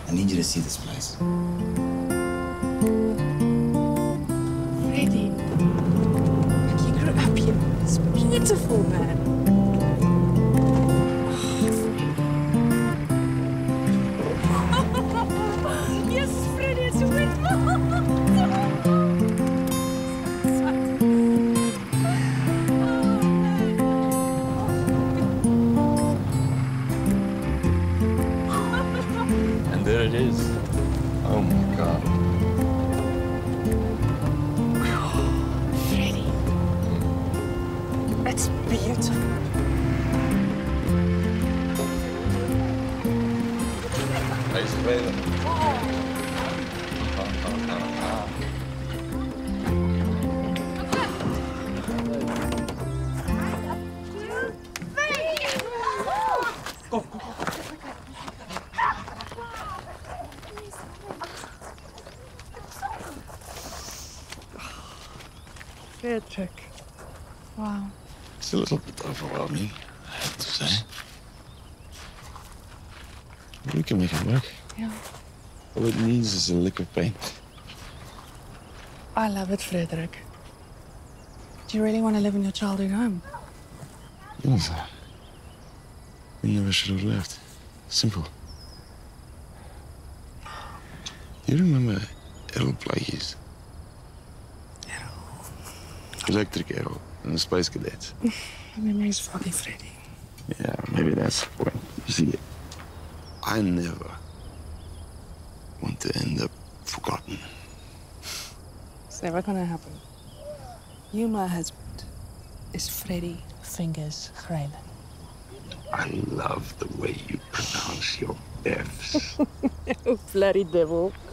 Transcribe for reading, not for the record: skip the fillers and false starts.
I need you to see this place. Freddy, you grew up here. It's beautiful, man. Yes, Freddy, it's wit. And there it is. Oh my God. Freddy, it's beautiful. Nice weather. Frederick. Wow. It's a little bit overwhelming, I have to say. We can make it work. Yeah. All it needs is a lick of paint. I love it, Frederick. Do you really want to live in your childhood home? Yes. We never should have left. Simple. Do you remember Errol Plaatjes? Electric Errol and the Space Cadets. My memory is foggy, Freddy. Yeah, maybe that's the point. You see, I never want to end up forgotten. It's never gonna happen. You, my husband, is Freddy Fingers Greyling. I love the way you pronounce your F's. Oh, bloody devil.